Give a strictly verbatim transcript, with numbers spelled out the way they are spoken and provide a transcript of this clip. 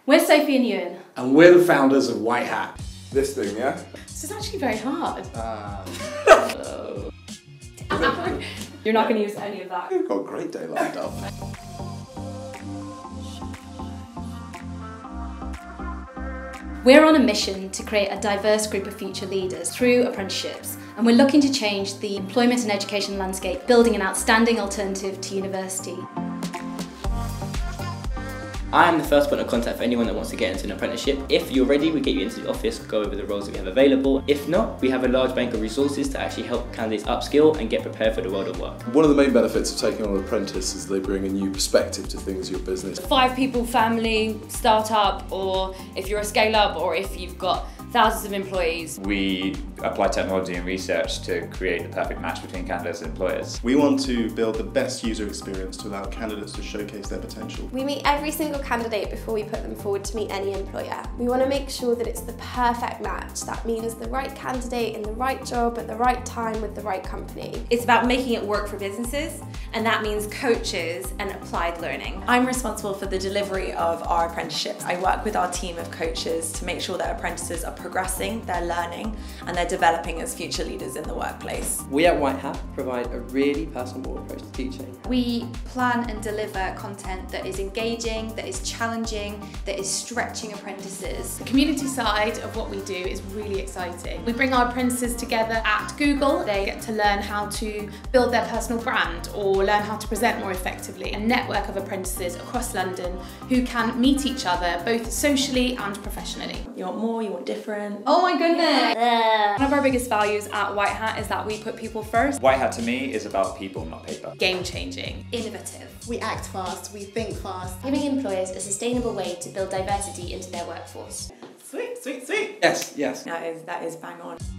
We're Sophie and Ewan. And we're the founders of WhiteHat. This thing, yeah? This is actually very hard. Ah. You're not going to use any of that. You've got a great day lined up. We're on a mission to create a diverse group of future leaders through apprenticeships, and we're looking to change the employment and education landscape, building an outstanding alternative to university. I am the first point of contact for anyone that wants to get into an apprenticeship. If you're ready, we get you into the office, go over the roles that we have available. If not, we have a large bank of resources to actually help candidates upskill and get prepared for the world of work. One of the main benefits of taking on an apprentice is they bring a new perspective to things, your business. Five people family, startup, or if you're a scale up, or if you've got thousands of employees. We apply technology and research to create the perfect match between candidates and employers. We want to build the best user experience to allow candidates to showcase their potential. We meet every single candidate before we put them forward to meet any employer. We want to make sure that it's the perfect match. That means the right candidate in the right job at the right time with the right company. It's about making it work for businesses, and that means coaches and applied learning. I'm responsible for the delivery of our apprenticeships. I work with our team of coaches to make sure that apprentices are progressing, they're learning, and they're developing as future leaders in the workplace. We at WhiteHat provide a really personable approach to teaching. We plan and deliver content that is engaging, that is challenging, that is stretching apprentices. The community side of what we do is really exciting. We bring our apprentices together at Google. They get to learn how to build their personal brand or learn how to present more effectively. A network of apprentices across London who can meet each other both socially and professionally. You want more, you want different. Oh my goodness! Yeah. One of our biggest values at WhiteHat is that we put people first. WhiteHat to me is about people, not paper. Game changing. Innovative. We act fast, we think fast. Giving employers a sustainable way to build diversity into their workforce. Sweet, sweet, sweet. Yes, yes. That is, that is bang on.